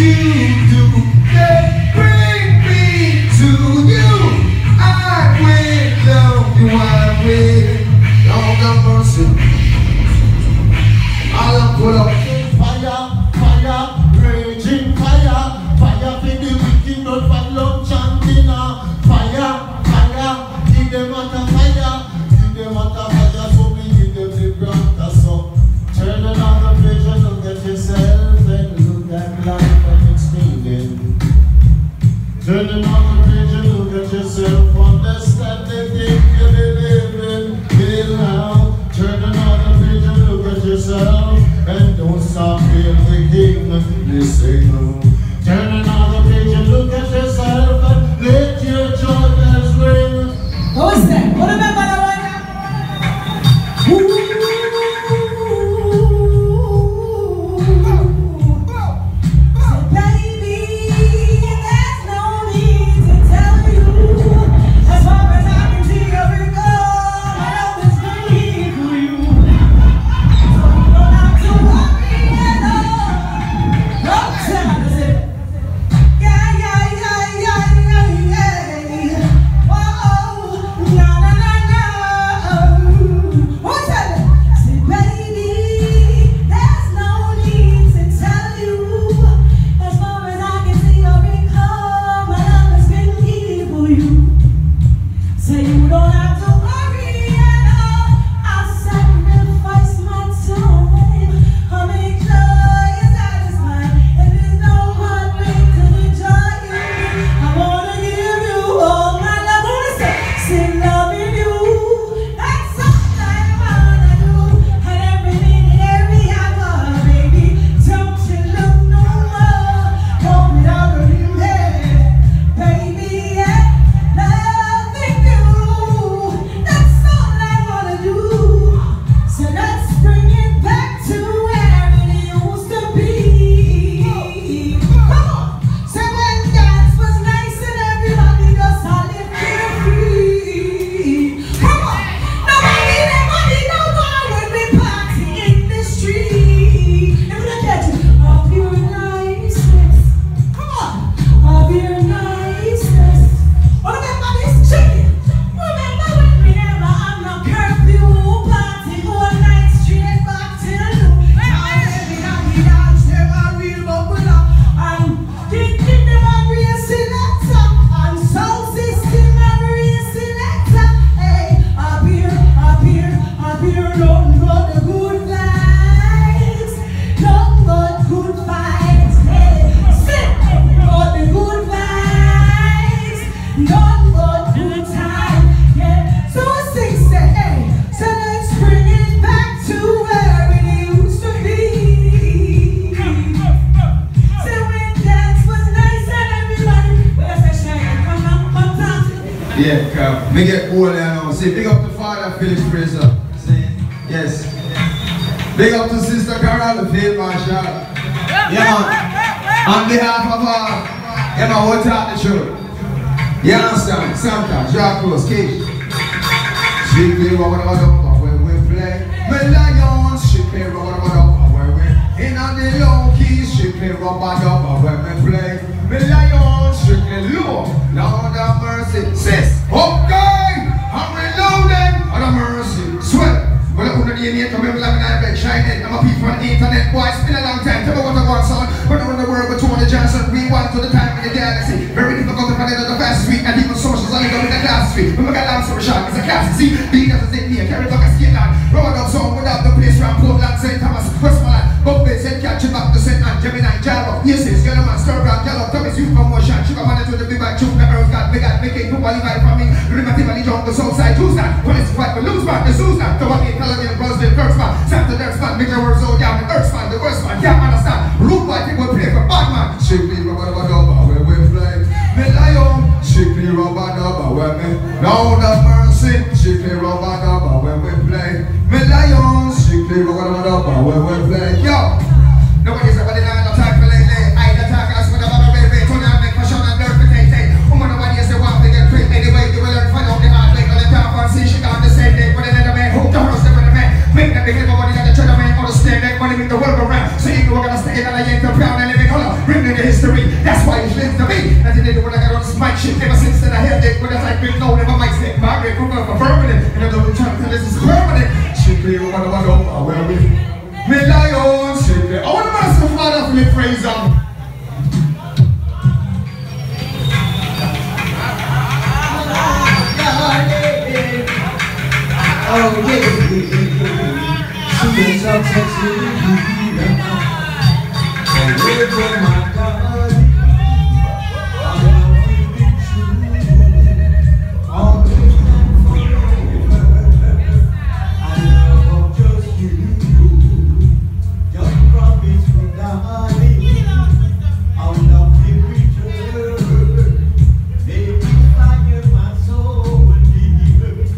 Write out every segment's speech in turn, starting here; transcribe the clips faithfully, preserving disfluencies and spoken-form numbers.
Yeah, come. Me get old now. See, big up to Father PHILLIP FRASER. See, yes. Big up to Sister Carol, the field marshal. Yeah, man. On behalf of uh, yeah, man, whole talk the show. You understand? Santa, Jah Alone, KEISHA. Strictly rubber dubber when we play. Me lions, strictly rubber dubber when we in on the low key. Strictly rubber dubber when we play. Me lions, strictly low. Lord of mercy, sis. Okay, I'm reloading. Lord of mercy, sweat. Well, I'm going to need to remember like an iPad shining. I'm a people on the internet, boy. It's been a long time. Tell me what I want, son. But I'm in the world with Tony Johnson. Rewind to the time in the galaxy. Very difficult to find it on the fast street. And even socials only go in the class street. When we got lamps for a shot, it's a classic. See, beat doesn't take me. I carry back a skin line. Road up song without the place around Portland, Saint Thomas, Westmoreland. Both beds and catch it back to Saint Anne, Gemini, Java. Yes, it's yellow man, stir around, yellow. Thomas, you from motion. Sugar man, to the big bag, choke. The earth got big at making people live from me. Rheumatively drunk, the soul side, choose that. When it's fight, the lose man, the Sue's not. The one in California, Roseville, Kurtzman. Santa Dirtsman, make the world so down. The Earthman, the worst man, can't understand. Rude boy, think we play for bad man. Strictly rubber dubber dubber when we play. Me lion, strictly rubber dubber when we. Lord of mercy, strictly rubber dubber when we play. Me lion, strictly rubber dubber dubber when we play. Yo, nobody's ever denied no time for lately. I the talk as with a bubble baby. Turn on make fashion and dirt potato. Woman, nobody is the one to get free. Anyway, you will learn find out the hard way. All the time for see she got the same day. But another man who don't know the man. Make them behave about it and the treasure man. Understand that money make the world go round. So you know we're gonna stay in a lane to proud and living color. Bring me the history. mystery. That's why it's linked to me. That's the day when I got on this mic shit. Ever since then I had that, but that's like been known. Never might step back, they come up for permanent. And I don't try to tell this is permanent. Shit, clear one of my dog, I wear with me lion, shit. I want to ask the father Philip Fraser. Oh yeah, she is so sexy. And with my God, I love you true. All this time forever, I love just you. Just promise me, darling, I'll love you return. Maybe fire my soul deep.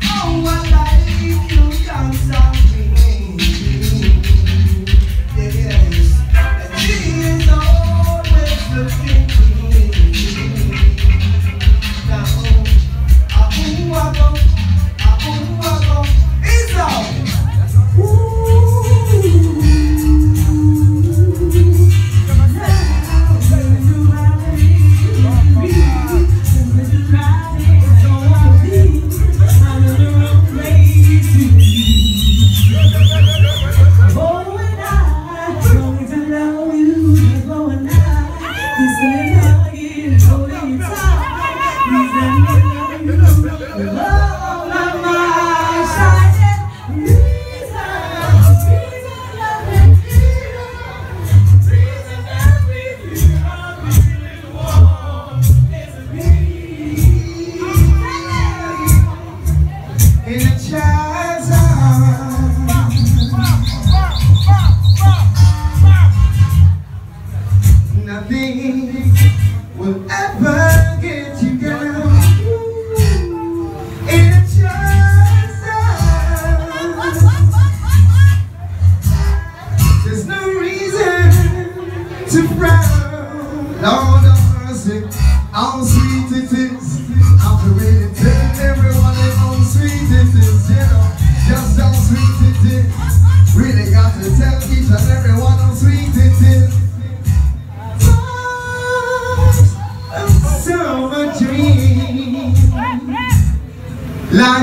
Yeah.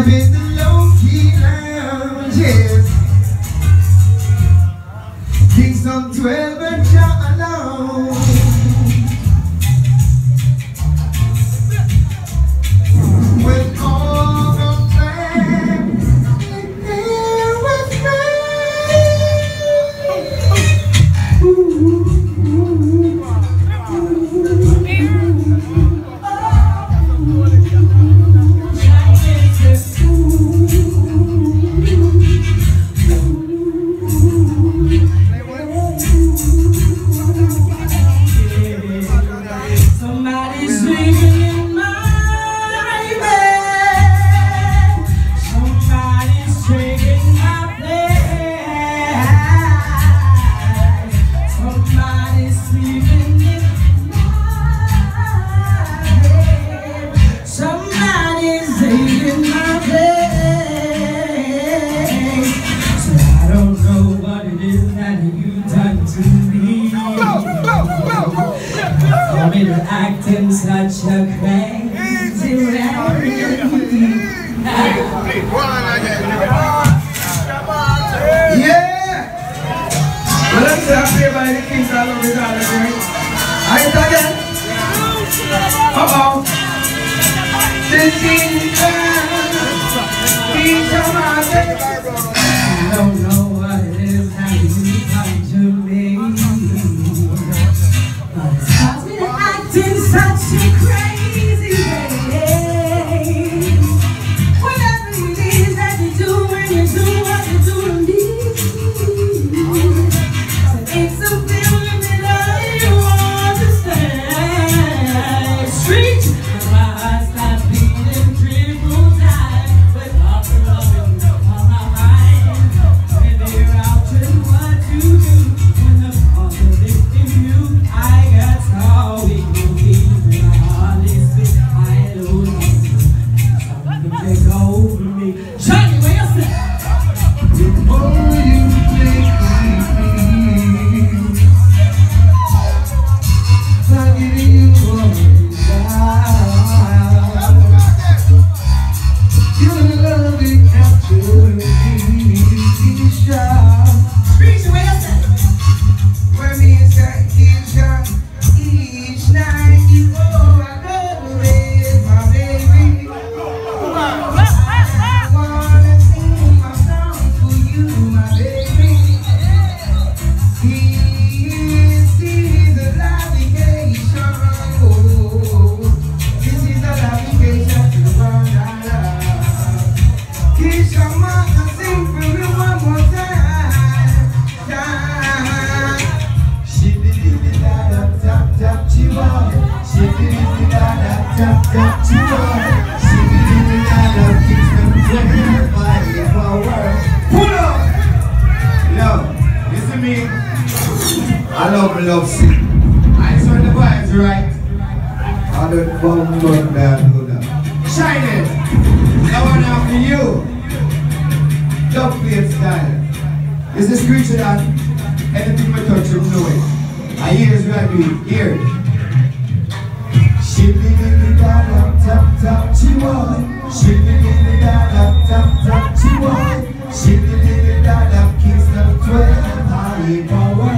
I'm in the low-key lounge, yes. Kingston twelve and Jah Alone. With all the plans in there with me. Ooh. Acting such a crazy yeah! Well, let's say I play by the Kings all over the other day. Are you again? Uh-oh. The Kings KEISHA Martin. I don't know what it is how you come to me. Acting such a crazy way. Whatever it is that you do when you do what you do to me. So it's a feeling that I understand. Street, my heart starts beating triple time with all the love on my mind. Figure out just what you do when the positive in you. I got so weak. Take over me. Johnny, where you sit? Oh, you make me I'm giving you all your love it captured me. KEISHA. Preacher, where you sit? Where me is that KEISHA? Each night you go, I go with my baby. I wanna sing my song for you, my baby. This is a lavication. Oh, this is a lavication to the world I love. KEISHA Martin, sing for me one more time. time. She did it da da tap tap chihuahua. She did it da da tap tap chihuahua. She did it da da Kingston twelve by power. Pull up! Yo, listen to me. I love love sing. I saw the vibes right. I don't bum but bad good up. Shinehead, that one after you. Dub plate style. Is the SCREECHY DAN? Anything we touch you know it. I hear is right we hear it. She did it da da tap tap chihuahua. She did it da da tap tap chihuahua. She did it da da Kingston twelve high power.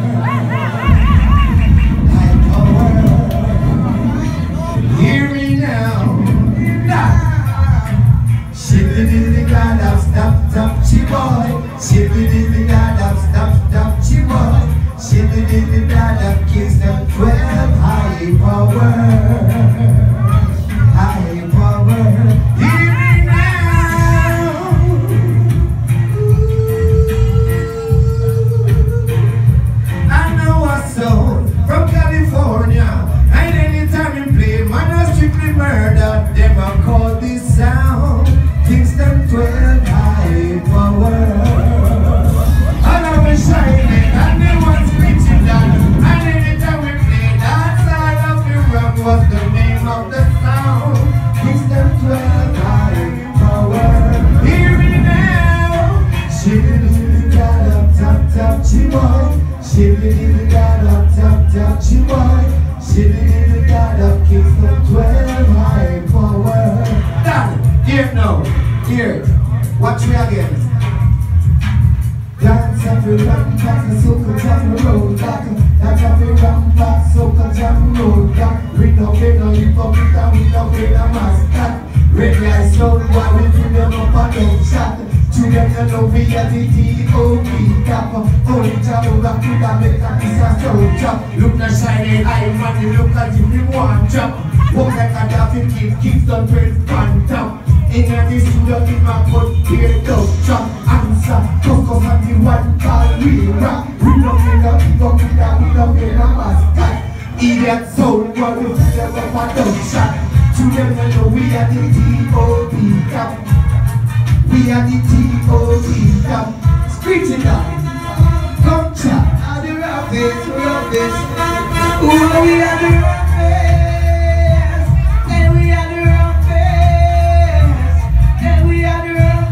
High power. Hear me now. Nah. She did it da da stop tap chihuahua. She did it da da stop tap chihuahua. She did it da da Kingston twelve high power. High power. Hear me now. I know a soul from California. And anytime you play, man, a strictly murder. Them a call this sound Kingston twelve high power. And I was shining, and they was SCREECHY DAN. And anytime we play that side of the rock was the name of the sound Kingston twelve high power. Hear me now. She did it da da tap tap chihuahua. She did it da da tap tap chihuahua. She did it da da Kingston twelve high power. Dad, here now. Here, watch me again. Dance up the ram back, so come down the road back. Dance up the ram back, so come down the road back. We no pay no hip hop, we no pay no mask. Red lights slow, while we bring them up and don't shot. To them you know we are the D O P cap. Only travel back to the make a piece of soul chop. Look the shiny eye, man, you look like you want chop. Walk like a daffy kid, keeps the twelve pan top. In the studio, in my foot, here, dog chop. Answer, Coco and the one called real rap. We don't get up, we don't get down, we don't get a mascot. Idiot soul, what we feel about a dog shot. To them you know we are the D O P cap. We are the D O P cap. Screechy Dan, come chat. Are the roughest, roughest. Ooh, we are the roughest. And we are the roughest. And we are the roughest.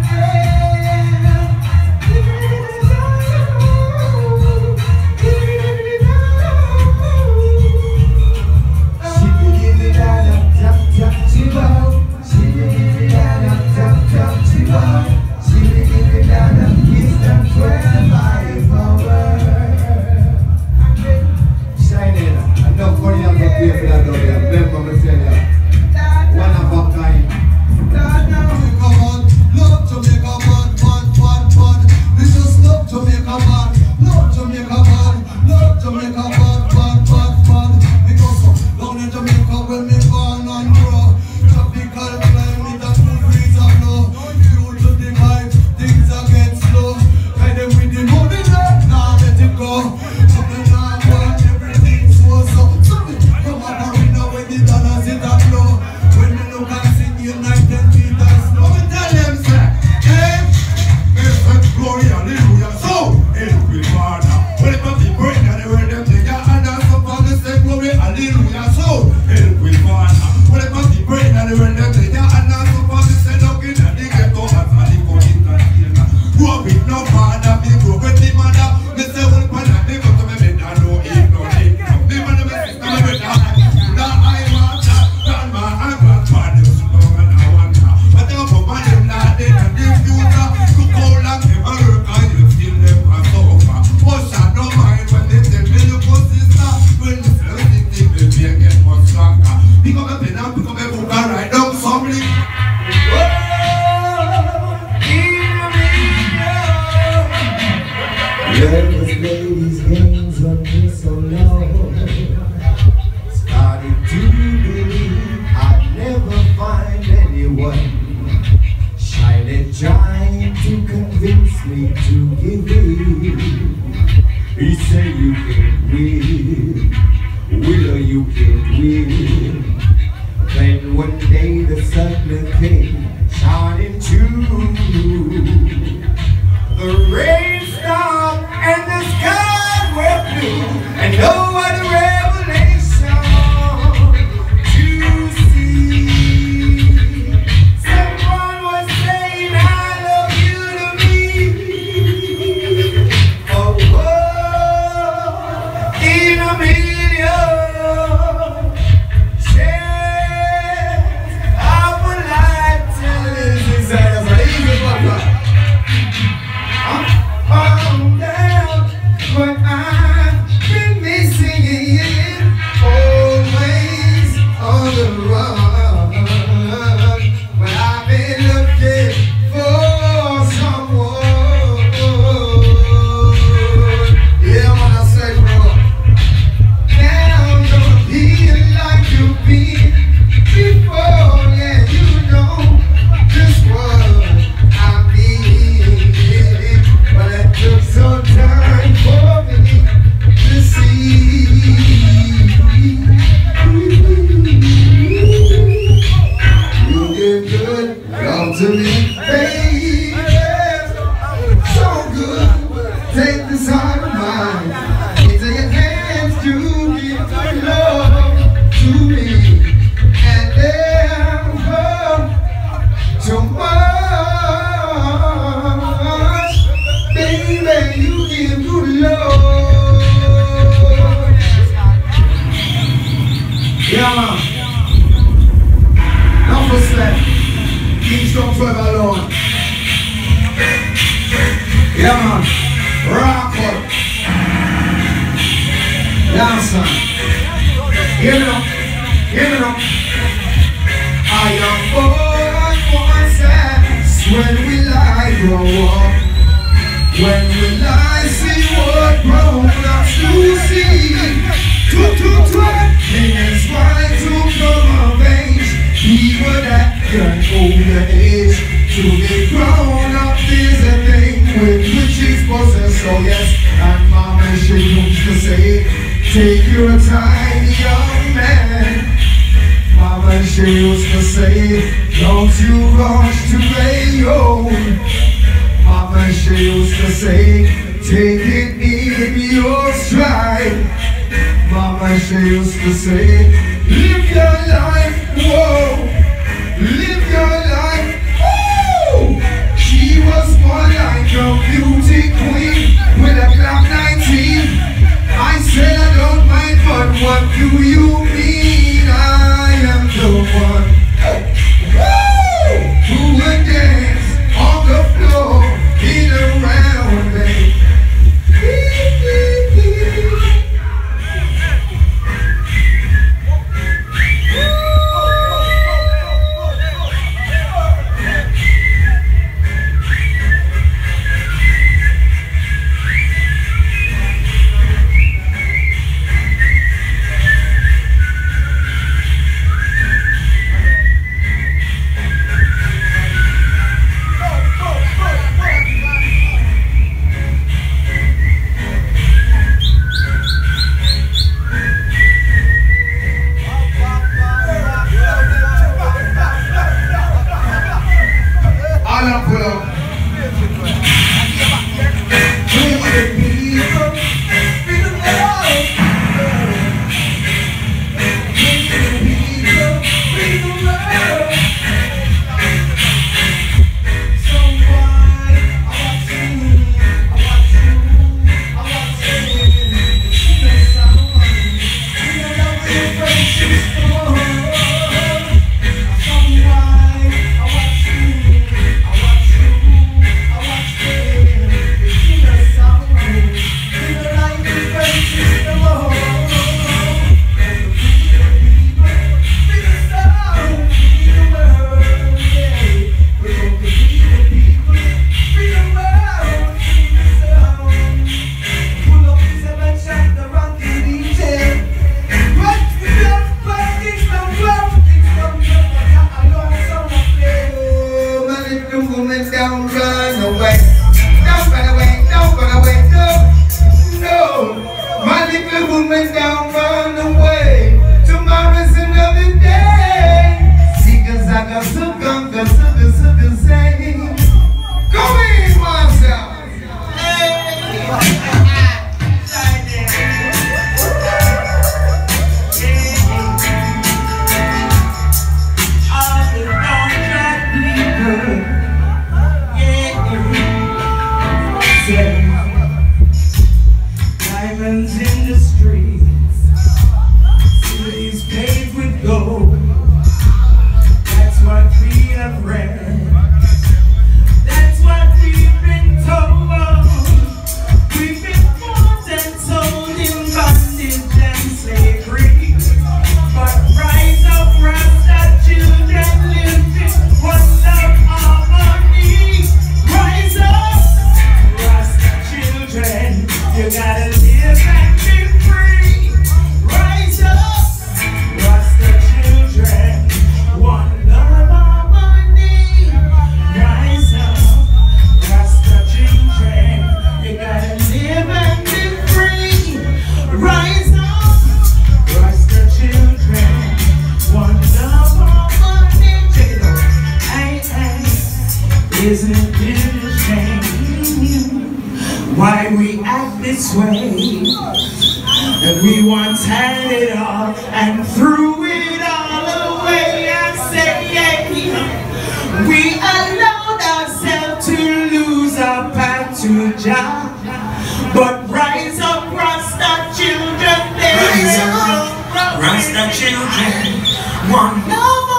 Kingston twelve alone. Hear me now. Hear me now. I am born for sex. When will I grow up? When will I see what grown-ups do see? To, to, to, it is right to come of age. People that can older age. To be grown up is a thing with which is possessed. So yes, and mama she used to say, take your time, young man. Mama she used to say, don't you rush to play old. Mama she used to say, take it in your stride. Mama she used to say, live your life, whoa, live your life, whoa. She was more like a beauty queen with a Glock nineteen. I said I don't mind, but what do you mean? I am the one, woo, who would dance on the floor in a round bed. Isn't it a shame why we act this way? And we once had it all and threw it all away. I say, yeah, we allowed ourselves to lose our path to Jah. But rise up, Rasta children, there rise up, Rasta children, one love.